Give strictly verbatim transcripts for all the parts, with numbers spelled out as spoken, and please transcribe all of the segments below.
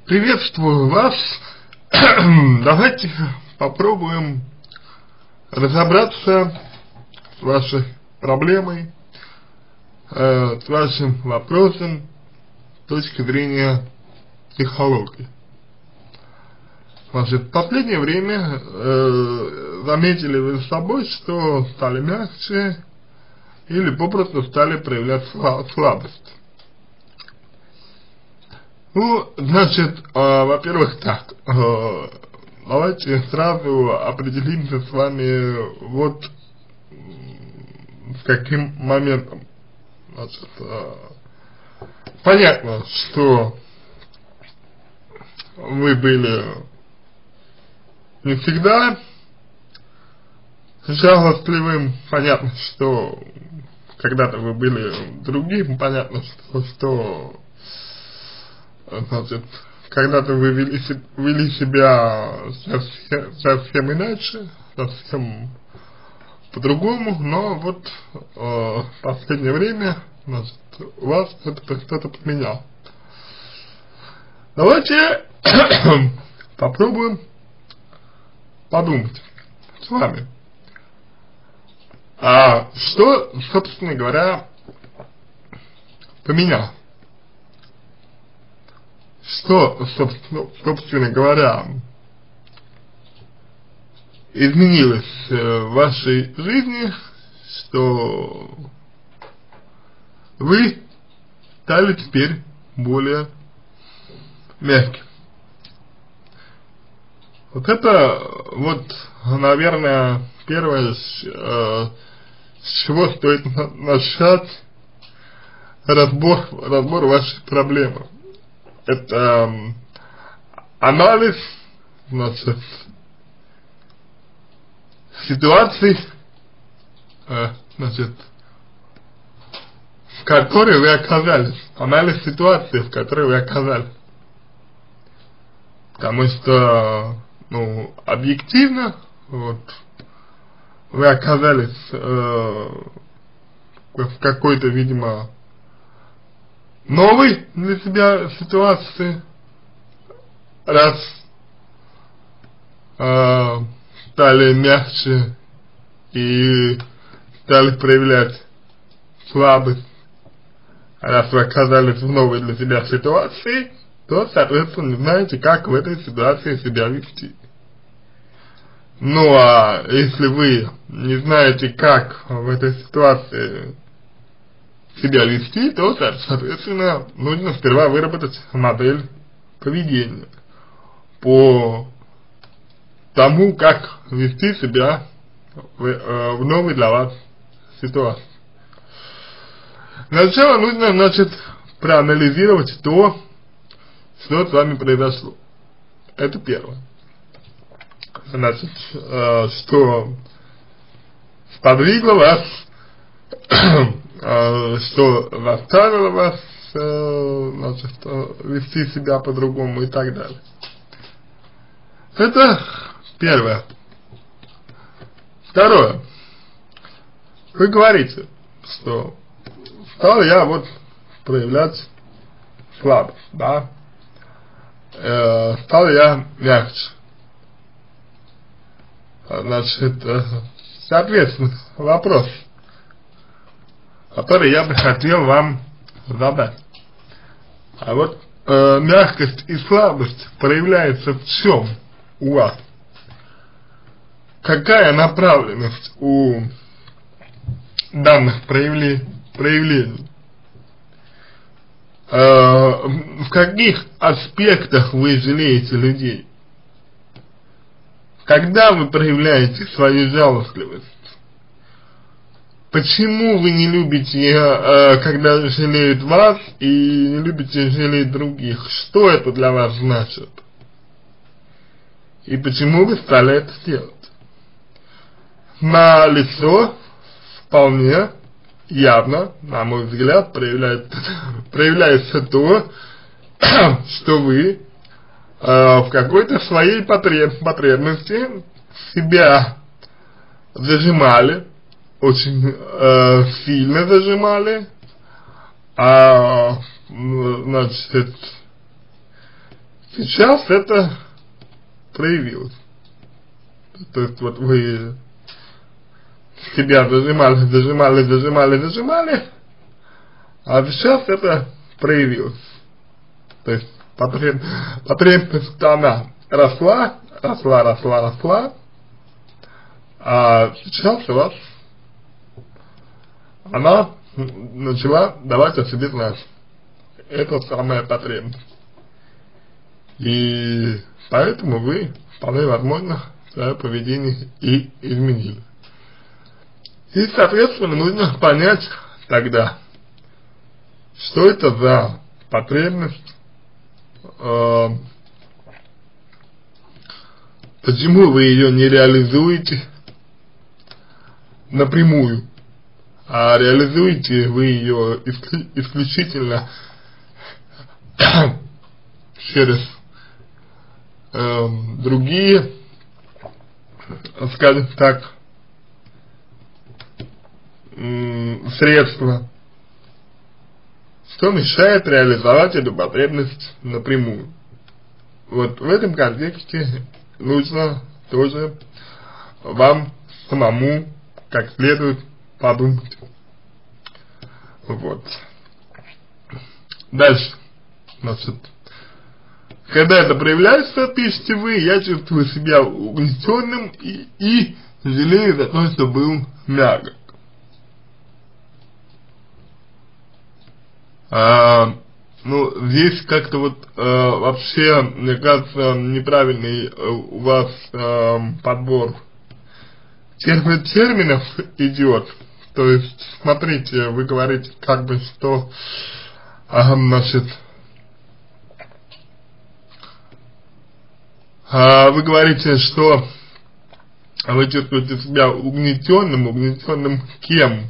Приветствую вас. Давайте попробуем разобраться с вашей проблемой, э, с вашим вопросом с точки зрения психологии. Значит, в последнее время э, заметили вы с собой, что стали мягче или попросту стали проявлять слабость. Ну, значит, э, во-первых, так, э, давайте сразу определимся с вами вот с каким моментом. Значит, э, понятно, что вы были не всегда жалостливым, понятно, что когда-то вы были другим, понятно, что, что значит, когда-то вы вели, вели себя совсем, совсем иначе, совсем по-другому, но вот э, в последнее время, значит, у вас это что-то поменяло. Давайте попробуем подумать с вами, а что, собственно говоря, поменяло. Что, собственно, собственно говоря, изменилось в вашей жизни, что вы стали теперь более мягким. Вот это, вот, наверное, первое, с, э, с чего стоит начать разбор, разбор вашей проблемы. Это э, анализ, значит, ситуаций, э, значит, в которой вы оказались, анализ ситуации, в которой вы оказались. Потому что, ну, объективно, вот, вы оказались э, в какой-то, видимо, новой для себя ситуации, раз э, стали мягче и стали проявлять слабость, раз вы оказались в новой для себя ситуации, то, соответственно, не знаете, как в этой ситуации себя вести. Ну, а если вы не знаете, как в этой ситуации себя вести, то, соответственно, нужно сперва выработать модель поведения по тому, как вести себя в, э, в новой для вас ситуации. Сначала нужно, значит, проанализировать то, что с вами произошло. Это первое. Значит, э, что сподвигло вас, э, что заставило вас, э, значит, вести себя по-другому и так далее. Это первое. Второе. Вы говорите, что стал я вот проявлять слабость, да, э, стал я мягче. Значит, э, соответственно, вопрос, который я бы хотел вам задать. А вот э, мягкость и слабость проявляется в чем у вас? Какая направленность у данных проявлений? проявлений? Э, в каких аспектах вы жалеете людей? Когда вы проявляете свою жалостливость? Почему вы не любите, э, когда жалеют вас, и не любите жалеть других? Что это для вас значит? И почему вы стали это делать? На лицо вполне явно, на мой взгляд, проявляется, проявляется то, что вы э, в какой-то своей потреб, потребности себя зажимали, очень э, сильно зажимали, а, значит, Сейчас это проявилось. То есть вот вы себя зажимали, зажимали, зажимали, зажимали, а сейчас это проявилось. То есть потреб, потребность она росла, росла, росла, росла, а сейчас у вас она начала давать о себе знать. Это самая потребность. И поэтому вы, вполне возможно, свое поведение и изменили. И, соответственно, нужно понять тогда, что это за потребность, э, почему вы ее не реализуете напрямую, а реализуете вы ее исключ- исключительно через э, другие, скажем так, э, средства, что мешает реализовать эту потребность напрямую. Вот в этом контексте нужно тоже вам самому как следует подумать. Вот. Дальше. Значит, когда это проявляется, пишите вы, я чувствую себя угнетенным и, и жалею за то, что был мягок. А, ну, здесь как-то вот а, вообще, мне кажется, неправильный а, у вас а, подбор термин, терминов идет. То есть, смотрите, вы говорите как бы, что, а, значит, а, вы говорите, что вы чувствуете себя угнетенным, угнетенным кем?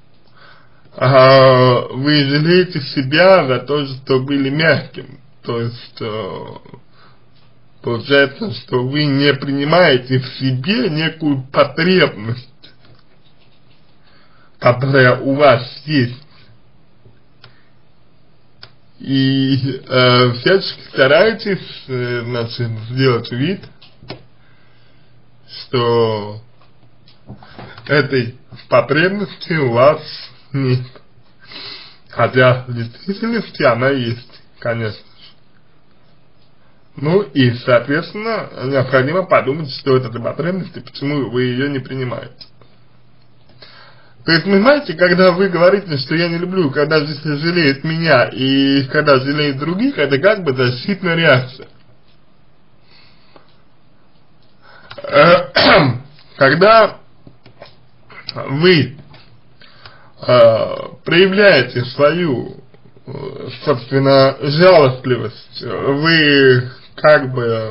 А, вы жалеете себя за то, что были мягким. То есть, получается, что вы не принимаете в себе некую потребность, которая у вас есть. И э, всячески стараетесь, э, значит, сделать вид, что этой потребности у вас нет. Хотя в действительности она есть, конечно же. Ну и, соответственно, необходимо подумать, что это за потребность и почему вы ее не принимаете. То есть, понимаете, когда вы говорите, что я не люблю, когда жалеет меня и когда жалеет других, это как бы защитная реакция. Когда вы э, проявляете свою, собственно, жалостливость, вы как бы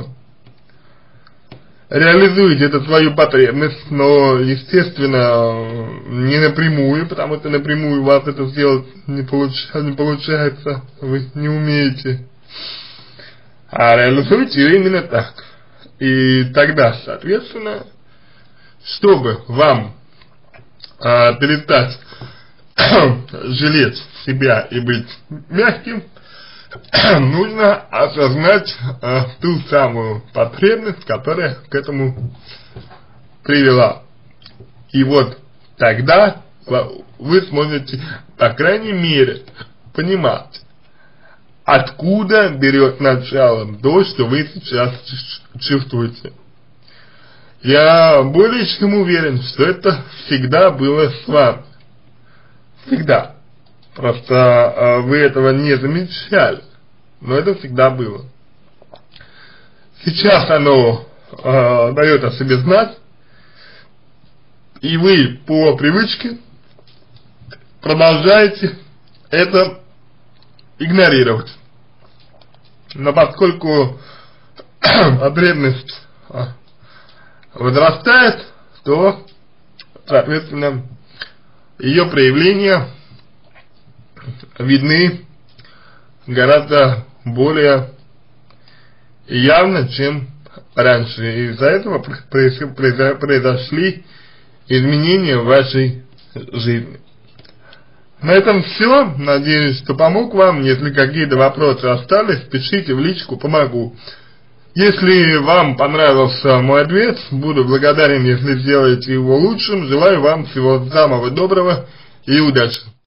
реализуете эту свою потребность, но, естественно, не напрямую, потому что напрямую у вас это сделать не, получ, не получается, вы не умеете, а реализуете ее именно так. И тогда, соответственно, чтобы вам а, перестать жалеть себя и быть мягким, нужно осознать а, ту самую потребность, которая к этому привела. И вот тогда вы сможете, по крайней мере, понимать, откуда берет начало то, что вы сейчас чувствуете. Я более чем уверен, что это всегда было с вами. Всегда. Просто э, вы этого не замечали, но это всегда было. Сейчас оно э, дает о себе знать, и вы по привычке продолжаете это игнорировать. Но поскольку потребность возрастает, то, соответственно, ее проявления видны гораздо более явно, чем раньше. И из-за этого произошли изменения в вашей жизни. На этом все. Надеюсь, что помог вам. Если какие-то вопросы остались, пишите в личку, помогу. Если вам понравился мой ответ, буду благодарен, если сделаете его лучшим. Желаю вам всего самого доброго и удачи.